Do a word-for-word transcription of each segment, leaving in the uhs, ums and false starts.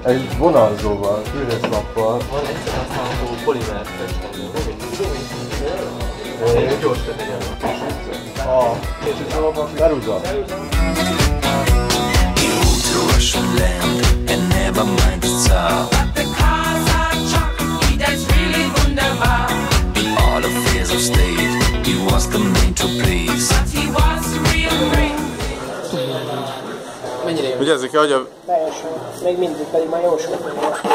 Egy vonalzóval, fűrészlappal. Van egyszer használható polimer festendő. Egy gyors tegyen. A Peruza. Russian land and never mind the Tsar. But the cars are chocolate, he does really wunderbar. In all affairs of state, he was the man to please. But he was real great. Ugye ezek ki, hogy a... Teljesen. Még mindig pedig már jó sok.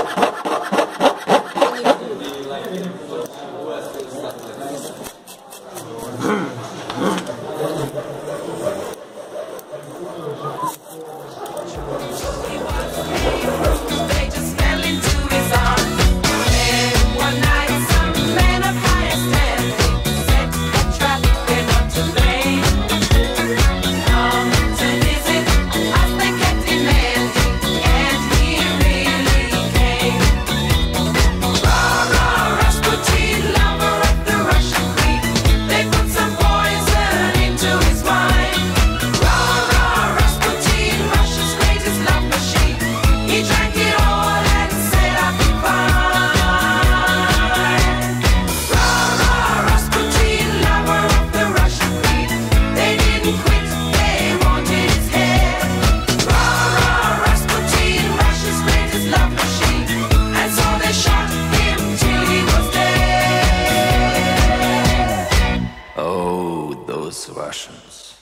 They just fell into his arms. And one night some man of higher standing set a trap, they're not to blame. Come to visit us, they kept demanding, and he really came. Rah, rah, Rasputin, lover of the Russian queen. They put some poison into his wine. Rah, rah, Rasputin, Russia's greatest love machine. He drank it all and said I'd be fine. Rah, rah, Rasputin, lover of the Russian queen. They didn't quit, they wanted his head. Rah, rah, Rasputin, Russia's greatest love machine. And so they shot him till he was dead. Oh, those Russians.